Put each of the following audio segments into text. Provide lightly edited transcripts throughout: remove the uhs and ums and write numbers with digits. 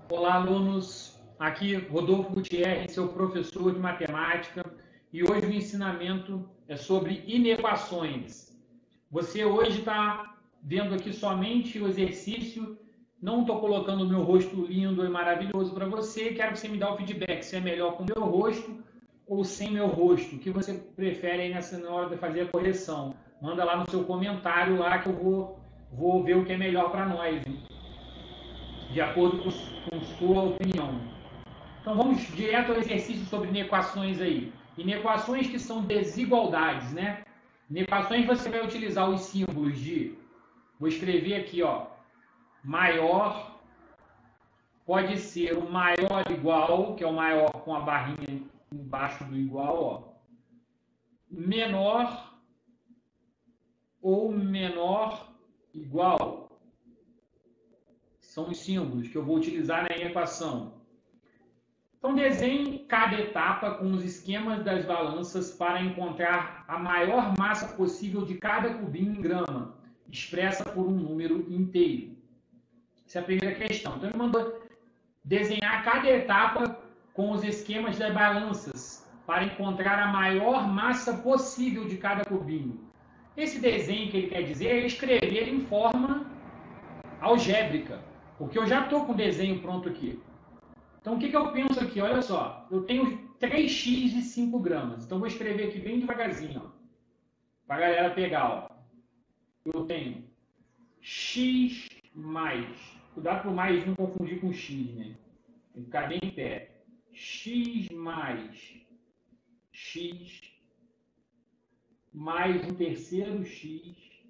Olá, alunos. Aqui Rodolfo Gutierrez, seu professor de matemática, e hoje o ensinamento é sobre inequações. Você hoje está vendo aqui somente o exercício, não estou colocando o meu rosto lindo e maravilhoso para você, quero que você me dê o feedback, se é melhor com o meu rosto ou sem meu rosto, o que você prefere aí na hora de fazer a correção. Manda lá no seu comentário lá que eu vou ver o que é melhor para nós, hein? De acordo com sua opinião. Então vamos direto ao exercício sobre inequações aí. Inequações que são desigualdades, né? Inequações você vai utilizar os símbolos de, vou escrever aqui, ó, maior, pode ser o maior igual, que é o maior com a barrinha embaixo do igual, ó, menor ou menor igual. São os símbolos que eu vou utilizar na equação. Então, desenhe cada etapa com os esquemas das balanças para encontrar a maior massa possível de cada cubinho em grama, expressa por um número inteiro. Essa é a primeira questão. Então, ele mandou desenhar cada etapa com os esquemas das balanças para encontrar a maior massa possível de cada cubinho. Esse desenho que ele quer dizer é escrever em forma algébrica, porque eu já estou com o desenho pronto aqui. Então, o que eu penso aqui? Olha só, eu tenho 3x de 5 gramas. Então, vou escrever aqui bem devagarzinho, para a galera pegar. Ó. Eu tenho x mais, cuidado para o mais não confundir com x, né? Tem que ficar bem em pé. X mais x mais um terceiro x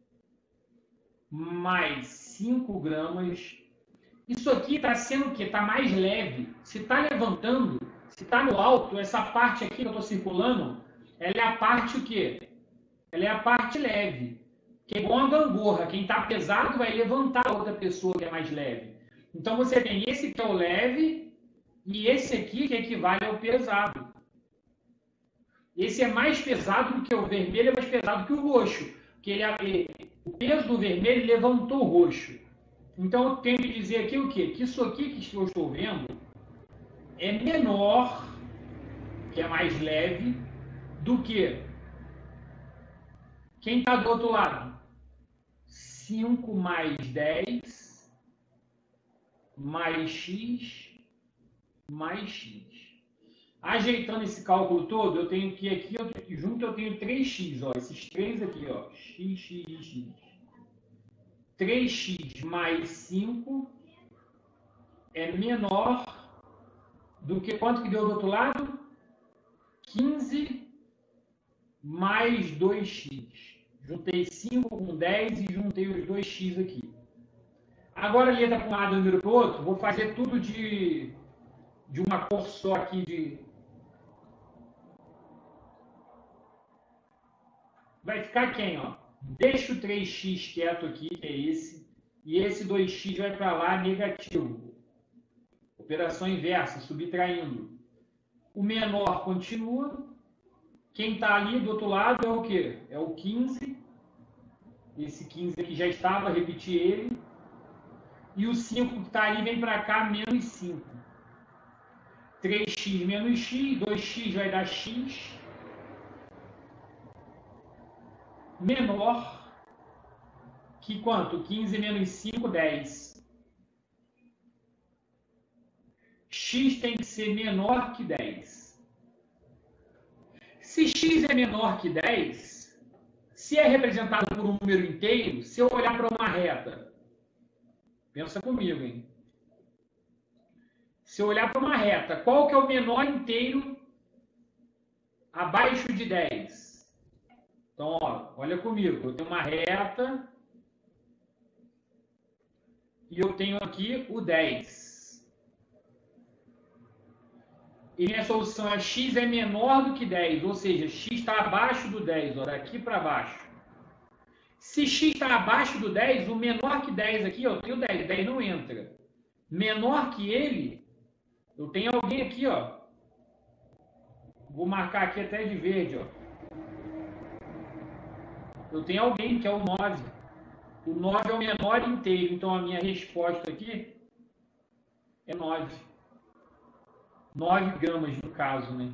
mais 5 gramas. Isso aqui está sendo o quê? Está mais leve. Se está levantando, se está no alto, essa parte aqui que eu estou circulando, ela é a parte o quê? Ela é a parte leve. Que é igual uma gangorra. Quem está pesado vai levantar a outra pessoa que é mais leve. Então você tem esse que é o leve e esse aqui que equivale ao pesado. Esse é mais pesado do que o vermelho, é mais pesado que o roxo. Porque o peso do vermelho levantou o roxo. Então, eu tenho que dizer aqui o quê? Que isso aqui que eu estou vendo é menor, que é mais leve, do que quem está do outro lado. 5 mais 10 mais x mais x. Ajeitando esse cálculo todo, eu tenho que aqui, junto eu tenho 3x, ó, esses três aqui, ó, x. 3x mais 5 é menor do que quanto que deu do outro lado? 15 mais 2x. Juntei 5 com 10 e juntei os 2x aqui. Agora, letra para um lado e número para o outro, vou fazer tudo de uma cor só aqui. Vai ficar quem? Ó? Deixa o 3x quieto aqui, que é esse, e esse 2x vai para lá negativo. Operação inversa, subtraindo. O menor continua. Quem está ali do outro lado é o quê? É o 15. Esse 15 aqui já estava, repetir ele. E o 5 que está ali vem para cá, menos 5. 3x menos x, 2x vai dar x. Menor que quanto? 15 menos 5, 10. X tem que ser menor que 10. Se x é menor que 10, se é representado por um número inteiro, se eu olhar para uma reta, pensa comigo, hein? Se eu olhar para uma reta, qual que é o menor inteiro abaixo de 10? Então, ó, olha comigo, eu tenho uma reta e eu tenho aqui o 10. E minha solução é x é menor do que 10, ou seja, x está abaixo do 10, ó, daqui para baixo. Se x está abaixo do 10, o menor que 10 aqui, ó, eu tenho 10, 10 não entra. Menor que ele, eu tenho alguém aqui, ó. Vou marcar aqui até de verde, ó. Eu tenho alguém que é o 9. O 9 é o menor inteiro, então a minha resposta aqui é 9. 9 gramas no caso, né?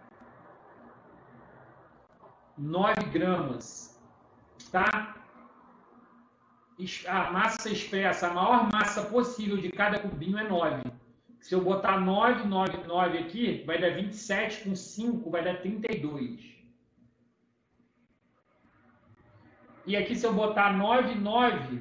9 gramas, tá? A massa expressa, a maior massa possível de cada cubinho é 9. Se eu botar 9, 9, 9 aqui, vai dar 27, com 5 vai dar 32. E aqui se eu botar 9, 9,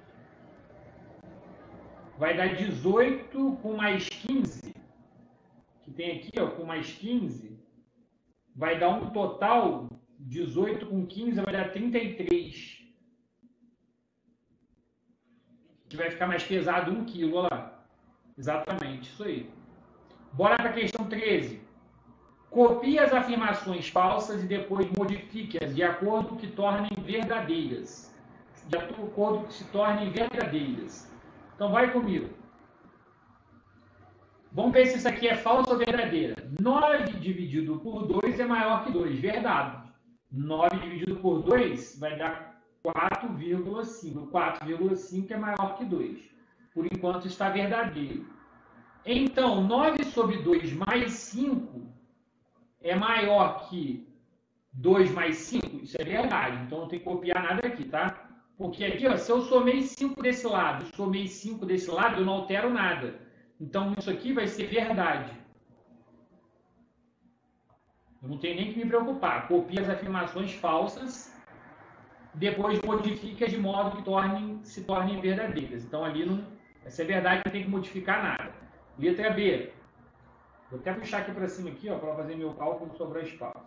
vai dar 18 com mais 15, que tem aqui, ó, com mais 15, vai dar um total, 18 com 15 vai dar 33. Que vai ficar mais pesado 1 kg, olha lá. Exatamente, isso aí. Bora para a questão 13. Copie as afirmações falsas e depois modifique-as de acordo com que tornem verdadeiras. De acordo com que se tornem verdadeiras. Então vai comigo. Vamos ver se isso aqui é falso ou verdadeira. 9 dividido por 2 é maior que 2. Verdade. 9 dividido por 2 vai dar 4,5. 4,5 é maior que 2. Por enquanto está verdadeiro. Então, 9 sobre 2 mais 5 é maior que 2 mais 5? Isso é verdade. Então, não tem que copiar nada aqui, tá? Porque aqui, ó, se eu somei 5 desse lado e somei 5 desse lado, eu não altero nada. Então, isso aqui vai ser verdade. Eu não tenho nem que me preocupar. Copie as afirmações falsas, depois modifique de modo que se tornem verdadeiras. Então, ali não vai ser verdade, não tem que modificar nada. Letra B. Vou até puxar aqui para cima aqui, para fazer meu cálculo sobrar espaço.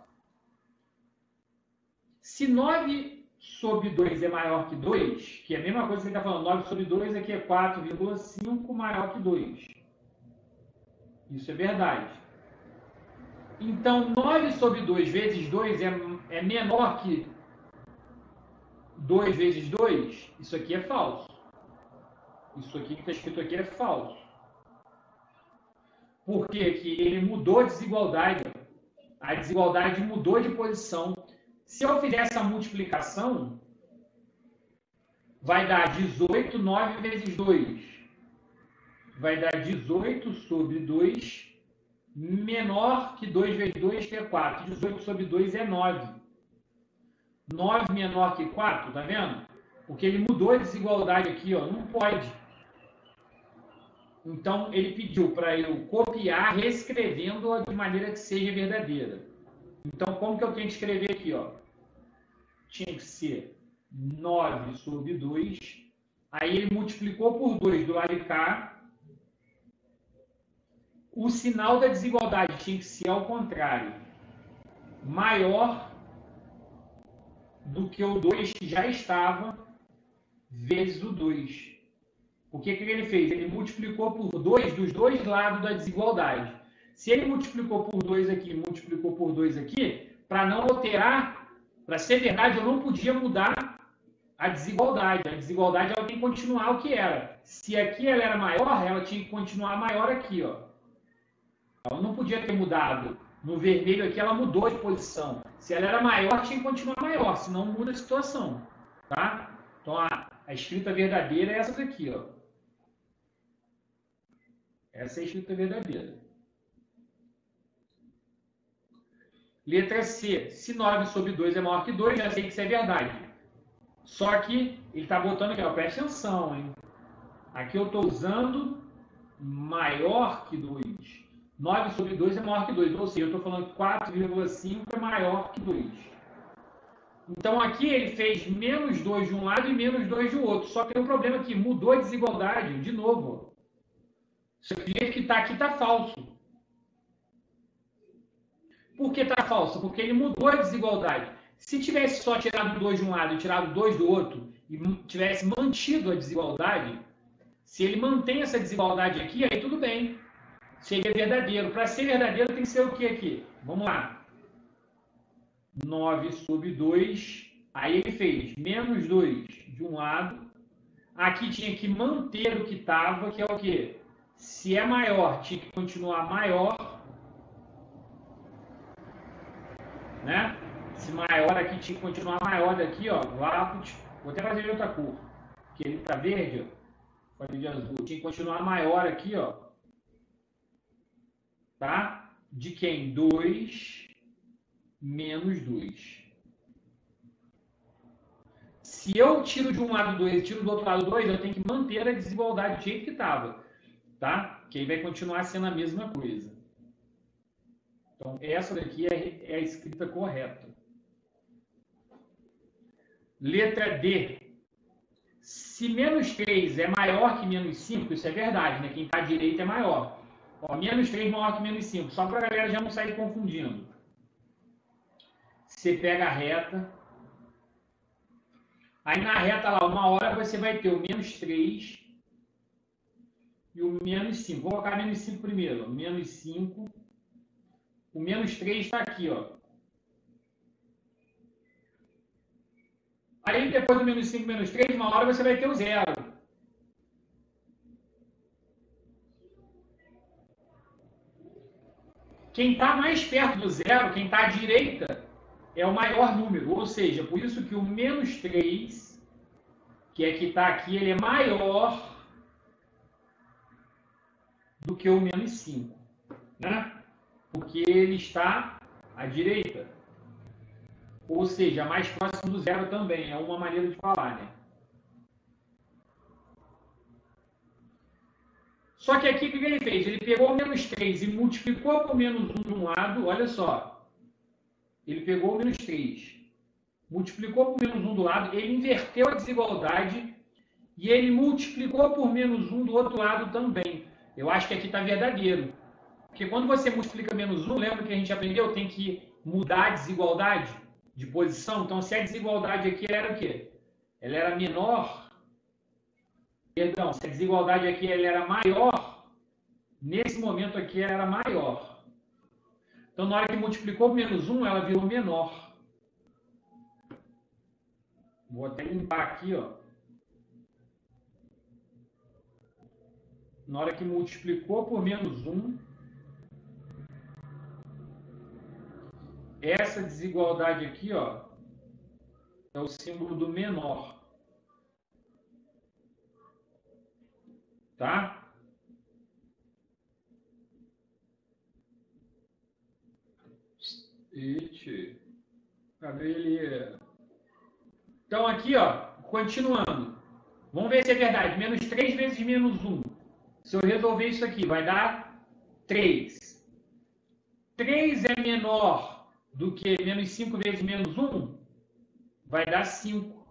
Se 9 sobre 2 é maior que 2, que é a mesma coisa que ele está falando, 9 sobre 2 aqui é 4,5 maior que 2. Isso é verdade. Então, 9 sobre 2 vezes 2 é menor que 2 vezes 2? Isso aqui é falso. Isso aqui que está escrito aqui é falso. Por quê? Que ele mudou a desigualdade. A desigualdade mudou de posição. Se eu fizer essa multiplicação, vai dar 18, 9 vezes 2. Vai dar 18 sobre 2, menor que 2 vezes 2, que é 4. 18 sobre 2 é 9. 9 menor que 4, tá vendo? Porque ele mudou a desigualdade aqui, ó. Não pode. Então, ele pediu para eu copiar, reescrevendo-a de maneira que seja verdadeira. Então, como que eu tenho que escrever aqui, ó? Tinha que ser 9 sobre 2. Aí ele multiplicou por 2 do lado de cá. O sinal da desigualdade tinha que ser ao contrário. Maior do que o 2 que já estava, vezes o 2. O que ele fez? Ele multiplicou por 2 dos dois lados da desigualdade. Se ele multiplicou por 2 aqui e multiplicou por 2 aqui, para não alterar, para ser verdade, eu não podia mudar a desigualdade. A desigualdade ela tem que continuar o que era. Se aqui ela era maior, ela tinha que continuar maior aqui, ó. Ela não podia ter mudado. No vermelho aqui ela mudou de posição. Se ela era maior, tinha que continuar maior, senão muda a situação. Tá? Então a escrita verdadeira é essa daqui, ó. Essa é a escrita verdadeira. Letra C. Se 9 sobre 2 é maior que 2, já sei que isso é verdade. Só que ele está botando aqui, ó, presta atenção, hein? Aqui eu estou usando maior que 2. 9 sobre 2 é maior que 2. Ou seja, eu estou falando que 4,5 é maior que 2. Então aqui ele fez menos 2 de um lado e menos 2 do outro. Só que tem um problema aqui, mudou a desigualdade. De novo, ó. O jeito que está aqui está falso. Por que está falso? Porque ele mudou a desigualdade. Se tivesse só tirado 2 de um lado e tirado 2 do outro, e tivesse mantido a desigualdade, se ele mantém essa desigualdade aqui, aí tudo bem. Seria verdadeiro. Para ser verdadeiro tem que ser o que aqui? Vamos lá. 9 sobre 2. Aí ele fez menos 2 de um lado. Aqui tinha que manter o que estava, que é o quê? Se é maior, tinha que continuar maior. Né? Se maior aqui, tinha que continuar maior daqui, ó. Vou até fazer de outra cor. Porque ele está verde, ó. Fazer de azul. Tinha que continuar maior aqui, ó. tá? De quem? 2 menos 2. Se eu tiro de um lado 2 e tiro do outro lado 2, eu tenho que manter a desigualdade do jeito que estava, tá? Que aí vai continuar sendo a mesma coisa. Então, essa daqui é a escrita correta. Letra D. Se menos 3 é maior que menos 5, isso é verdade, né? Quem está à direita é maior. Ó, menos 3 maior que menos 5, só para a galera já não sair confundindo. Você pega a reta. Aí na reta lá, uma hora você vai ter o menos 3 e o menos 5. Vou colocar menos 5 primeiro. Menos 5. O menos 3 está aqui, ó. Aí depois do menos 5 menos 3, uma hora você vai ter o zero. Quem está mais perto do zero, quem está à direita, é o maior número. Ou seja, por isso que o menos 3, que é que está aqui, ele é maior do que o menos 5. Né? Porque ele está à direita. Ou seja, mais próximo do zero também. É uma maneira de falar, né? Só que aqui o que ele fez? Ele pegou o menos 3 e multiplicou por menos 1 de um lado. Olha só. Ele pegou o menos 3, multiplicou por menos 1 do lado, ele inverteu a desigualdade e ele multiplicou por menos 1 do outro lado também. Eu acho que aqui está verdadeiro. Porque quando você multiplica menos 1, lembra que a gente aprendeu? Tem que mudar a desigualdade de posição. Então, se a desigualdade aqui era o quê? Ela era menor. Perdão, se a desigualdade aqui ela era maior, nesse momento aqui ela era maior. Então, na hora que multiplicou por menos 1, ela virou menor. Vou até limpar aqui, ó. Na hora que multiplicou por menos 1, essa desigualdade aqui, ó, é o símbolo do menor. Tá? Ixi, cadê ele? Então, aqui, ó, continuando. Vamos ver se é verdade. Menos 3 vezes menos 1. Se eu resolver isso aqui, vai dar 3. 3 é menor do que menos 5 vezes menos 1? Vai dar 5.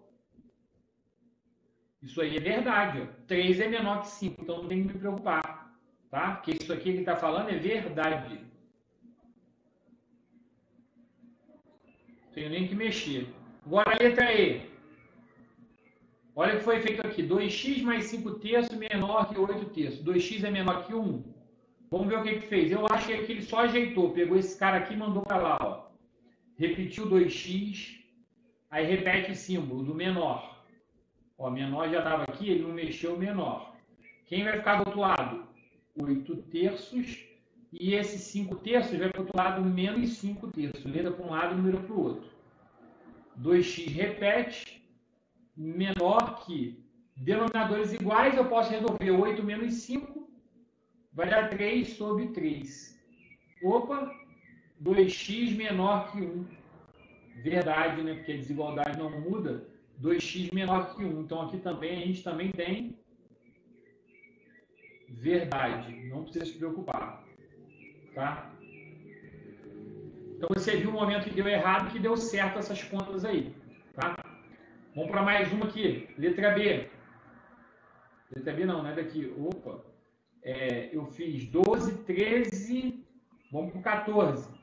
Isso aí é verdade. Ó. 3 é menor que 5, então não tem que me preocupar. Tá? Porque isso aqui que ele está falando é verdade. Não tenho nem que mexer. Agora a letra E. Olha o que foi feito aqui. 2x mais 5 terços menor que 8 terços. 2x é menor que 1. Vamos ver o que ele fez. Eu acho que ele só ajeitou. Pegou esse cara aqui e mandou para lá. Ó. Repetiu 2x. Aí repete o símbolo do menor. Ó, menor já estava aqui, ele não mexeu o menor. Quem vai ficar do outro lado? 8 terços. E esse 5 terços vai para o outro lado, menos 5 terços. Letra para um lado e número para o outro. 2x repete. Menor que denominadores iguais, eu posso resolver 8 menos 5, vai dar 3 sobre 3. Opa, 2x menor que 1. Verdade, né? Porque a desigualdade não muda. 2x menor que 1. Então, aqui também, a gente também tem verdade. Não precisa se preocupar. Tá? Então, você viu o momento que deu errado e que deu certo essas contas aí. Tá? Vamos para mais uma aqui. Letra B. Letra B não, né? Daqui. Opa. Eu fiz 12, 13. Vamos para o 14.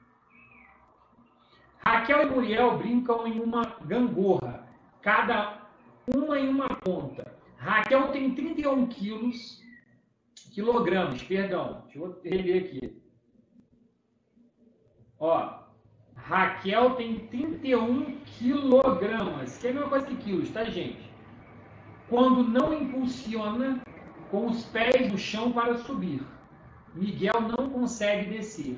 Raquel e Muriel brincam em uma gangorra. Cada uma em uma ponta. Raquel tem 31 quilogramas. Perdão. Deixa eu reler aqui. Ó. Raquel tem 31 quilogramas, que é a mesma coisa que quilos, tá, gente? Quando não impulsiona com os pés no chão para subir. Miguel não consegue descer.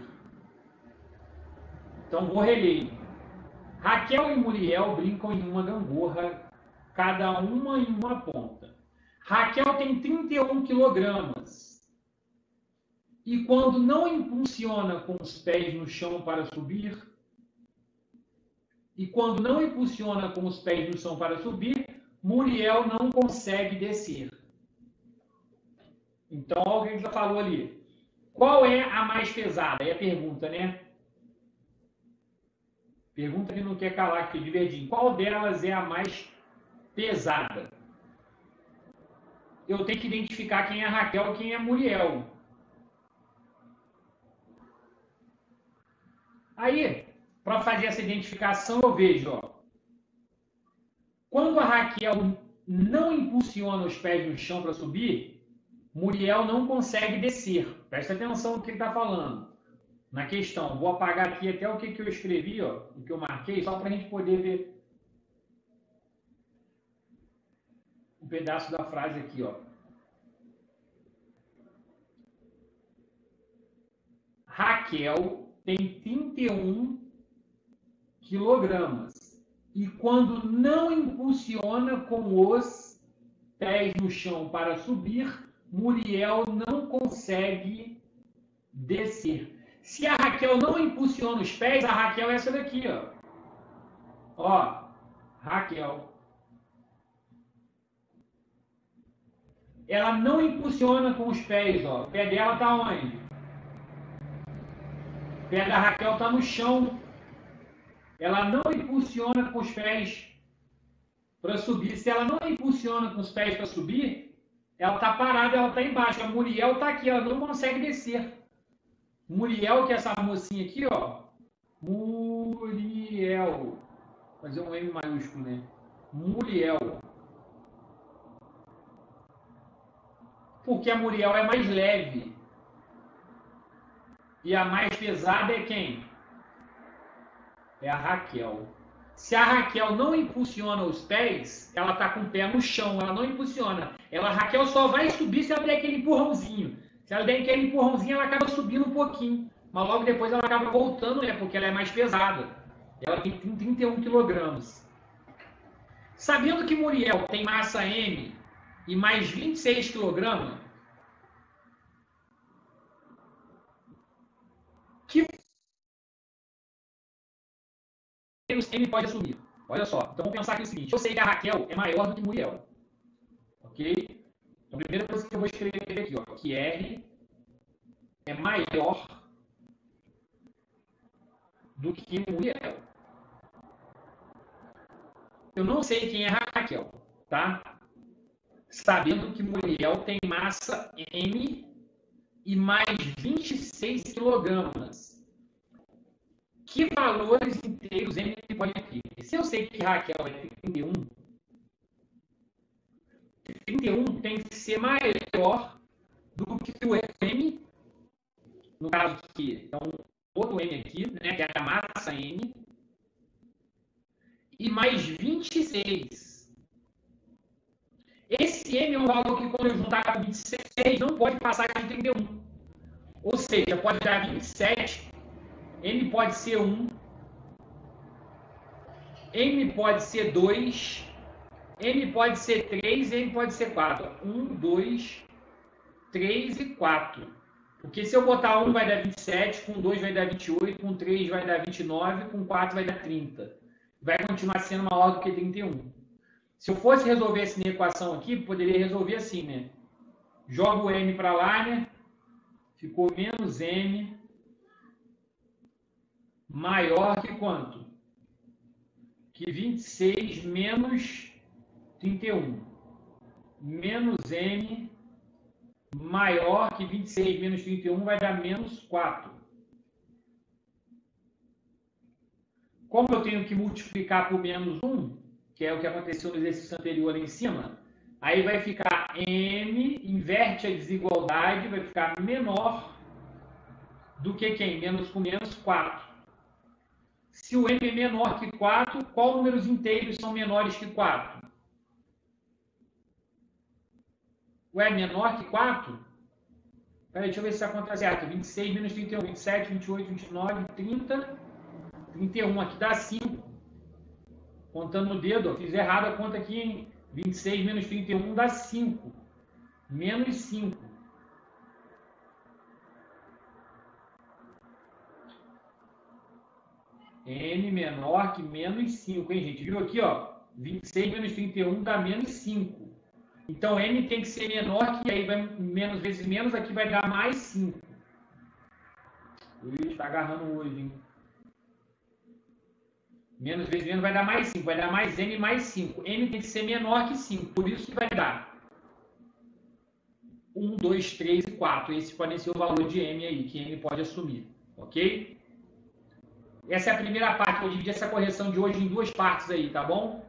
Então, vou reler. Raquel e Muriel brincam em uma gangorra, cada uma em uma ponta. Raquel tem 31 quilogramas. E quando não impulsiona com os pés no chão para subir, e quando não impulsiona com os pés no chão para subir, Muriel não consegue descer. Então, olha o que a gente já falou ali. Qual é a mais pesada? É a pergunta, né? Pergunta que não quer calar aqui de verdinho. Qual delas é a mais pesada? Eu tenho que identificar quem é Raquel e quem é Muriel. Aí, para fazer essa identificação, eu vejo, ó, quando a Raquel não impulsiona os pés no chão para subir, Muriel não consegue descer. Presta atenção no que ele está falando. Na questão, vou apagar aqui até o que eu escrevi, ó, o que eu marquei, só para a gente poder ver um pedaço da frase aqui, ó. Raquel tem 31 quilogramas. E quando não impulsiona com os pés no chão para subir, Muriel não consegue descer. Se a Raquel não impulsiona os pés, a Raquel é essa daqui, ó. Ó, Raquel. Ela não impulsiona com os pés, ó. O pé dela tá onde? O pé da Raquel tá no chão. Ela não impulsiona com os pés para subir. Se ela não impulsiona com os pés para subir, ela tá parada, ela tá embaixo. A Muriel tá aqui, ela não consegue descer. Muriel, que é essa mocinha aqui, ó. Muriel. Vou fazer um M maiúsculo, né? Muriel. Porque a Muriel é mais leve. E a mais pesada é quem? É a Raquel. Se a Raquel não impulsiona os pés, ela está com o pé no chão, ela não impulsiona. A Raquel só vai subir se ela der aquele empurrãozinho. Se ela der aquele empurrãozinho, ela acaba subindo um pouquinho. Mas logo depois ela acaba voltando, né? Porque ela é mais pesada. Ela tem 31 quilogramas. Sabendo que Muriel tem massa M e mais 26 quilogramas, que M pode assumir? Olha só, então vamos pensar aqui o seguinte, eu sei que a Raquel é maior do que Muriel, ok? Então a primeira coisa que eu vou escrever aqui, ó, que R é maior do que Muriel. Eu não sei quem é Raquel, tá? Sabendo que Muriel tem massa M e mais 26 quilogramas. Que valores inteiros M pode ter? Se eu sei que Raquel é 31, 31 tem que ser maior do que o M, no caso aqui, é um outro M aqui, né, que é a massa M, e mais 26. Esse M é um valor que, quando eu juntar com 26, não pode passar de 31. Ou seja, pode dar 27, M pode ser 1, M pode ser 2, M pode ser 3, M pode ser 4. 1, 2, 3 e 4. Porque se eu botar 1 vai dar 27, com 2 vai dar 28, com 3 vai dar 29, com 4 vai dar 30. Vai continuar sendo maior do que 31. Se eu fosse resolver essa equação aqui, poderia resolver assim, né? Jogo o M para lá, né? Ficou menos M maior que quanto? Que 26 menos 31. Menos M maior que 26 menos 31 vai dar menos 4. Como eu tenho que multiplicar por menos 1, que é o que aconteceu no exercício anterior ali em cima, aí vai ficar M, inverte a desigualdade, vai ficar menor do que quem? Menos com menos 4. Se o M é menor que 4, qual números inteiros são menores que 4? Ué, menor que 4? Peraí, deixa eu ver se essa conta é certa. 26 menos 31, 27, 28, 29, 30, 31. Aqui dá 5. Contando no dedo, ó, fiz errado a conta aqui, hein? 26 menos 31 dá 5. Menos 5. n menor que menos 5, hein, gente? Viu aqui, ó? 26 menos 31 dá menos 5. Então, n tem que ser menor, que aí vai menos vezes menos, aqui vai dar mais 5. O Luiz está agarrando hoje, hein? Menos vezes menos vai dar mais 5. Vai dar mais n mais 5. N tem que ser menor que 5. Por isso que vai dar 1, 2, 3 e 4. Esse pode ser o valor de m aí, que m pode assumir. Ok? Essa é a primeira parte. Eu dividi essa correção de hoje em duas partes aí, tá bom?